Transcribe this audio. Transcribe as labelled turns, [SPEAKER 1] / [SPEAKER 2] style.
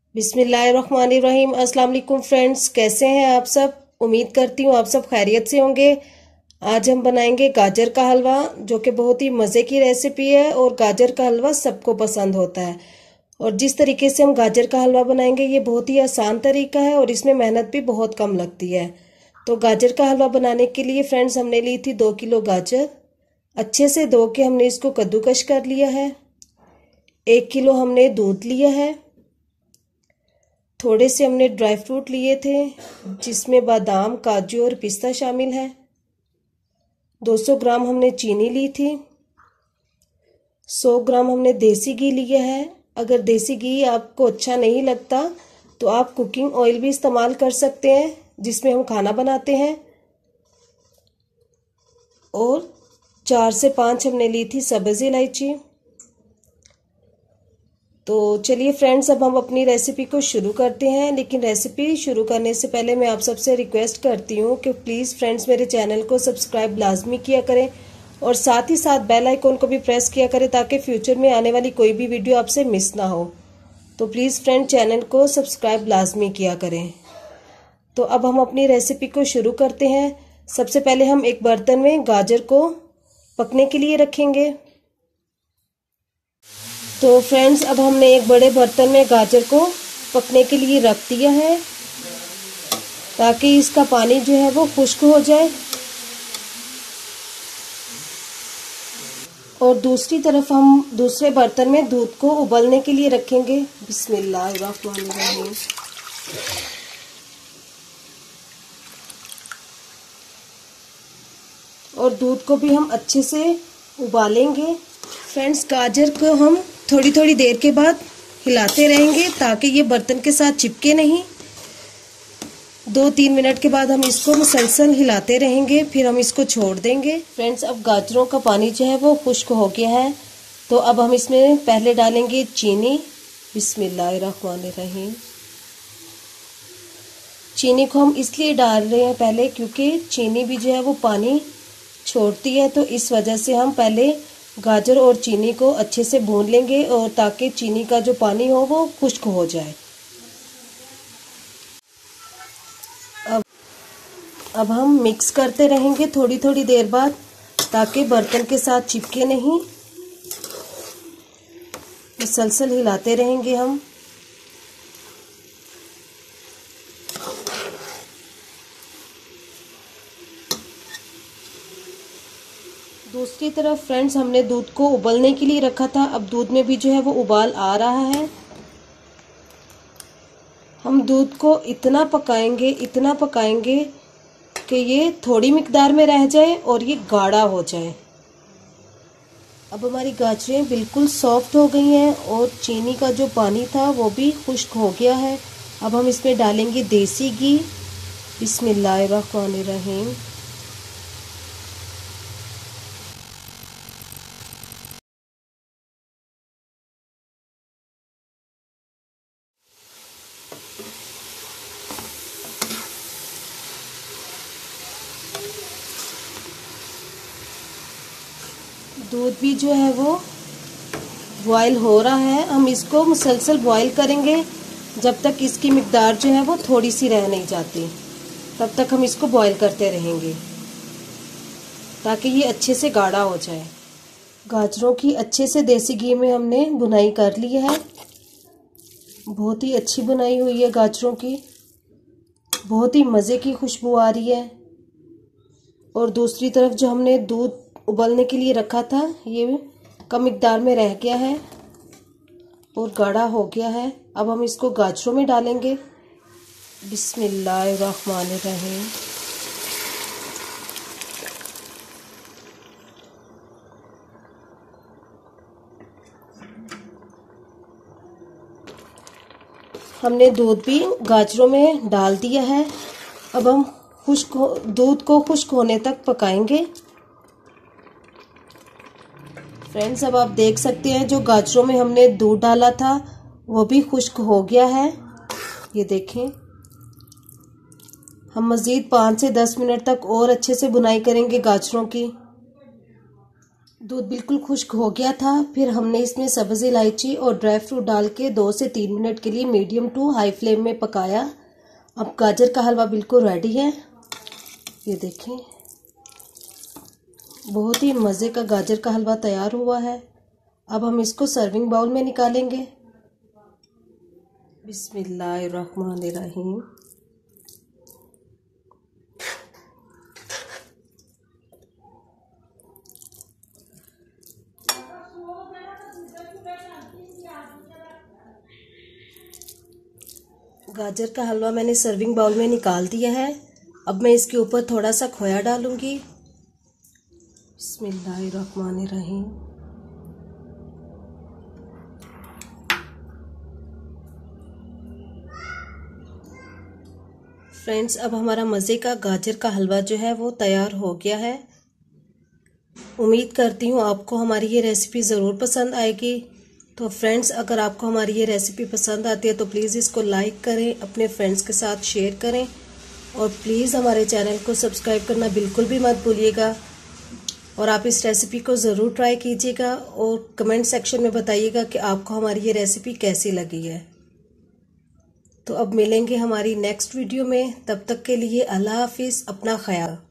[SPEAKER 1] बिस्मिल्लाहिर्रहमानिर्रहीम। अस्सलाम वालेकुम फ्रेंड्स, कैसे हैं आप सब। उम्मीद करती हूँ आप सब खैरियत से होंगे। आज हम बनाएंगे गाजर का हलवा, जो कि बहुत ही मज़े की रेसिपी है और गाजर का हलवा सबको पसंद होता है। और जिस तरीके से हम गाजर का हलवा बनाएंगे ये बहुत ही आसान तरीका है और इसमें मेहनत भी बहुत कम लगती है। तो गाजर का हलवा बनाने के लिए फ्रेंड्स हमने ली थी 2 किलो गाजर। अच्छे से धो के हमने इसको कद्दूकश कर लिया है। 1 किलो हमने दूध लिया है। थोड़े से हमने ड्राई फ्रूट लिए थे, जिसमें बादाम, काजू और पिस्ता शामिल है। 200 ग्राम हमने चीनी ली थी। 100 ग्राम हमने देसी घी लिया है। अगर देसी घी आपको अच्छा नहीं लगता तो आप कुकिंग ऑयल भी इस्तेमाल कर सकते हैं, जिसमें हम खाना बनाते हैं। और 4 से 5 हमने ली थी सब्ज़ इलायची। तो चलिए फ्रेंड्स, अब हम अपनी रेसिपी को शुरू करते हैं। लेकिन रेसिपी शुरू करने से पहले मैं आप सबसे रिक्वेस्ट करती हूँ कि प्लीज़ फ्रेंड्स मेरे चैनल को सब्सक्राइब लाजमी किया करें और साथ ही साथ बेल आइकन को भी प्रेस किया करें, ताकि फ्यूचर में आने वाली कोई भी वीडियो आपसे मिस ना हो। तो प्लीज़ फ्रेंड चैनल को सब्सक्राइब लाजमी किया करें। तो अब हम अपनी रेसिपी को शुरू करते हैं। सबसे पहले हम एक बर्तन में गाजर को पकने के लिए रखेंगे। तो फ्रेंड्स, अब हमने एक बड़े बर्तन में गाजर को पकने के लिए रख दिया है, ताकि इसका पानी जो है वो खुश्क हो जाए। और दूसरी तरफ हम दूसरे बर्तन में दूध को उबलने के लिए रखेंगे। बिस्मिल्लाहिर्रहमानिर्रहीम। और दूध को भी हम अच्छे से उबालेंगे। फ्रेंड्स, गाजर को हम थोड़ी थोड़ी देर के बाद हिलाते रहेंगे, ताकि ये बर्तन के साथ चिपके नहीं। 2-3 मिनट के बाद हम इसको मुसलसल हिलाते रहेंगे, फिर हम इसको छोड़ देंगे। फ्रेंड्स, अब गाजरों का पानी जो है वो खुश्क हो गया है। तो अब हम इसमें पहले डालेंगे चीनी। बिस्मिल्लाहिर्रहमानिर्रहीम। चीनी को हम इसलिए डाल रहे हैं पहले, क्योंकि चीनी भी जो है वो पानी छोड़ती है। तो इस वजह से हम पहले गाजर और चीनी को अच्छे से भून लेंगे, और ताकि चीनी का जो पानी हो वो खुश्क हो जाए। अब हम मिक्स करते रहेंगे थोड़ी थोड़ी देर बाद, ताकि बर्तन के साथ चिपके नहीं। मुसलसल हिलाते रहेंगे हम। दूसरी तरफ फ्रेंड्स, हमने दूध को उबलने के लिए रखा था। अब दूध में भी जो है वो उबाल आ रहा है। हम दूध को इतना पकाएंगे कि ये थोड़ी मिकदार में रह जाए और ये गाढ़ा हो जाए। अब हमारी गाजरें बिल्कुल सॉफ्ट हो गई हैं और चीनी का जो पानी था वो भी खुश्क हो गया है। अब हम इसमें डालेंगे देसी घी। बिस्मिल्लाहिर्रहमानिर्रहीम। दूध भी जो है वो बॉयल हो रहा है। हम इसको मुसलसल बॉयल करेंगे जब तक इसकी मिकदार जो है वो थोड़ी सी रह नहीं जाती। तब तक हम इसको बॉयल करते रहेंगे, ताकि ये अच्छे से गाढ़ा हो जाए। गाजरों की अच्छे से देसी घी में हमने भुनाई कर ली है। बहुत ही अच्छी बुनाई हुई है गाजरों की। बहुत ही मज़े की खुशबू आ रही है। और दूसरी तरफ जो हमने दूध उबलने के लिए रखा था, ये कम मिकदार में रह गया है और गाढ़ा हो गया है। अब हम इसको गाजरों में डालेंगे। बिस्मिल्लाहिर्रहमानिर्रहीम। हमने दूध भी गाजरों में डाल दिया है। अब हम दूध को खुश्क होने तक पकाएंगे। फ्रेंड्स, अब आप देख सकते हैं जो गाजरों में हमने दूध डाला था वो भी खुश्क हो गया है। ये देखें। हम मज़ीद 5 से 10 मिनट तक और अच्छे से भुनाई करेंगे गाजरों की। दूध बिल्कुल खुश्क हो गया था। फिर हमने इसमें सब्ज़ इलायची और ड्राई फ्रूट डाल के 2 से 3 मिनट के लिए मीडियम टू हाई फ्लेम में पकाया। अब गाजर का हलवा बिल्कुल रेडी है। ये देखें, बहुत ही मज़े का गाजर का हलवा तैयार हुआ है। अब हम इसको सर्विंग बाउल में निकालेंगे। बिस्मिल्लाहिर्रहमानिर्रहीम। गाजर का हलवा मैंने सर्विंग बाउल में निकाल दिया है। अब मैं इसके ऊपर थोड़ा सा खोया डालूंगी। बिस्मिल्लाहिर्रहमानिर्रहीम। फ्रेंड्स, अब हमारा मज़े का गाजर का हलवा जो है वो तैयार हो गया है। उम्मीद करती हूँ आपको हमारी ये रेसिपी ज़रूर पसंद आएगी। तो फ्रेंड्स, अगर आपको हमारी ये रेसिपी पसंद आती है तो प्लीज़ इसको लाइक करें, अपने फ्रेंड्स के साथ शेयर करें और प्लीज़ हमारे चैनल को सब्सक्राइब करना बिल्कुल भी मत भूलिएगा। और आप इस रेसिपी को ज़रूर ट्राई कीजिएगा और कमेंट सेक्शन में बताइएगा कि आपको हमारी ये रेसिपी कैसी लगी है। तो अब मिलेंगे हमारी नेक्स्ट वीडियो में। तब तक के लिए अल्लाह हाफिज़, अपना ख्याल।